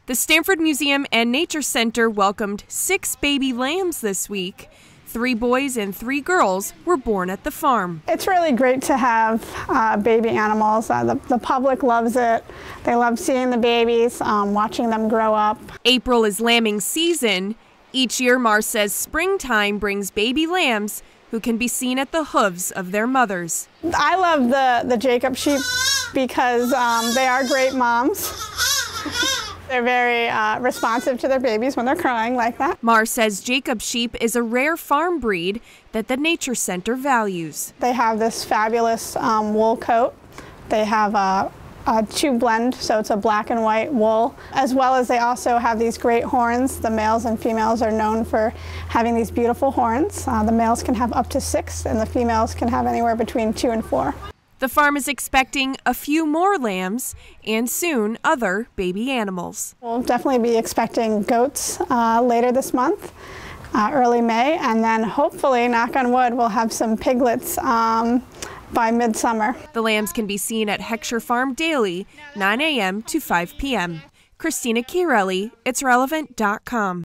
The Stanford Museum and Nature Center welcomed 6 baby lambs this week. 3 boys and 3 girls were born at the farm. It's really great to have baby animals. The public loves it. They love seeing the babies, watching them grow up. April is lambing season. Each year, Mars says springtime brings baby lambs who can be seen at the hooves of their mothers. I love the Jacob sheep because they are great moms. They're very responsive to their babies when they're crying like that. Mars says Jacob sheep is a rare farm breed that the Nature Center values. They have this fabulous wool coat. They have a two blend, so it's a black and white wool, as well as they also have these great horns. The males and females are known for having these beautiful horns. The males can have up to 6, and the females can have anywhere between 2 and 4. The farm is expecting a few more lambs and soon other baby animals. We'll definitely be expecting goats later this month, early May, and then hopefully, knock on wood, we'll have some piglets by midsummer. The lambs can be seen at Heckscher Farm daily, 9 a.m. to 5 p.m. Christina Chiarelli, It'sRelevant.com.